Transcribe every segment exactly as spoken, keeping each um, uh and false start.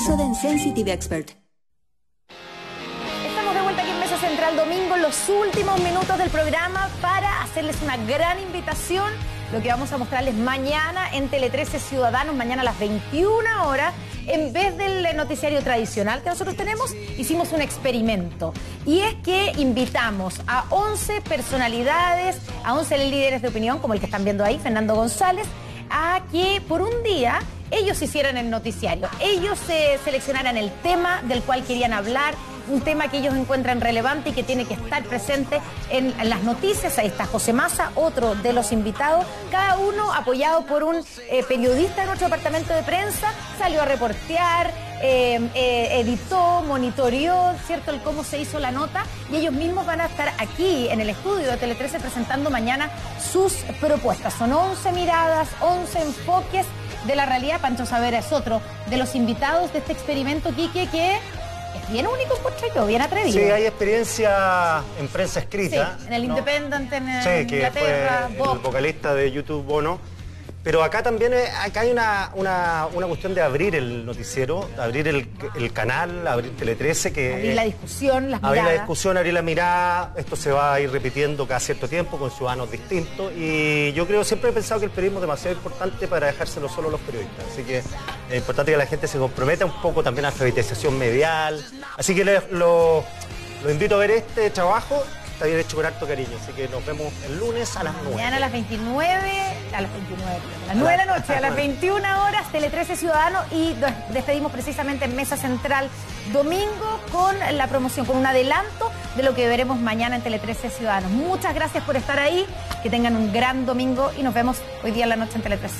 Oxoden Sensitive Expert. Estamos de vuelta aquí en Mesa Central Domingo, los últimos minutos del programa para hacerles una gran invitación. Lo que vamos a mostrarles mañana en Tele trece Ciudadanos, mañana a las veintiuna horas. En vez del noticiario tradicional que nosotros tenemos, hicimos un experimento. Y es que invitamos a once personalidades, a once líderes de opinión, como el que están viendo ahí, Fernando González, a que por un día ellos hicieran el noticiario. Ellos se seleccionaran el tema del cual querían hablar, un tema que ellos encuentran relevante y que tiene que estar presente en, en las noticias. Ahí está José Massa, otro de los invitados, cada uno apoyado por un eh, periodista de nuestro departamento de prensa, salió a reportear, eh, eh, editó, monitoreó, ¿cierto?, el cómo se hizo la nota, y ellos mismos van a estar aquí en el estudio de Tele trece presentando mañana sus propuestas. Son once miradas, once enfoques de la realidad. Pancho Saavedra es otro de los invitados de este experimento, Quique, que es bien único, encuentro yo, bien atrevido. Sí, hay experiencia en prensa escrita. Sí, en el ¿no? Independent, en sí, Inglaterra, que fue el vocalista de YouTube Bono. Pero acá también es, acá hay una, una, una cuestión de abrir el noticiero, abrir el, el canal, abrir Tele trece. Que, abrir la discusión, las abrir miradas. la discusión, abrir la mirada. Esto se va a ir repitiendo cada cierto tiempo con ciudadanos distintos. Y yo creo, siempre he pensado que el periodismo es demasiado importante para dejárselo solo a los periodistas. Así que es importante que la gente se comprometa un poco también a la alfabetización medial. Así que les, lo, lo invito a ver este trabajo. Está bien hecho con harto cariño, así que nos vemos el lunes a las nueve. Mañana a las veintinueve, a las veintinueve, a las nueve de la noche, a las veintiuna horas, Tele trece Ciudadanos, y nos despedimos precisamente en Mesa Central Domingo con la promoción, con un adelanto de lo que veremos mañana en Tele trece Ciudadanos. Muchas gracias por estar ahí, que tengan un gran domingo y nos vemos hoy día en la noche en Tele trece.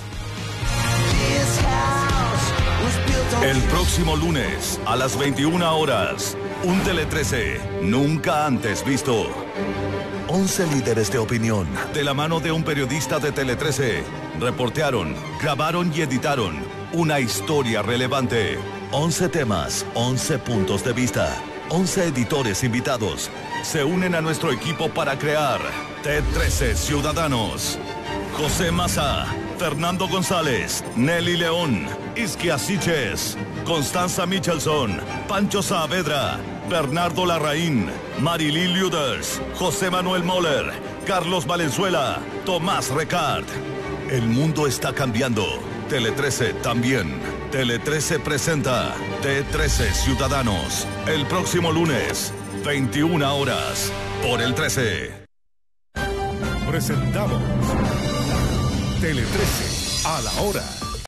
El próximo lunes a las veintiuna horas, un Tele trece nunca antes visto. once líderes de opinión, de la mano de un periodista de Tele trece, reportearon, grabaron y editaron una historia relevante. once temas, once puntos de vista, once editores invitados. Se unen a nuestro equipo para crear T trece Ciudadanos. José Massa, Fernando González, Nelly León, Isquia Siches, Constanza Michelson, Pancho Saavedra, Bernardo Larraín, Marilí Luders, José Manuel Moller, Carlos Valenzuela, Tomás Recart. El mundo está cambiando. Tele trece también. Tele trece presenta T trece Ciudadanos. El próximo lunes, veintiuna horas, por el trece. Presentamos Tele trece a la hora.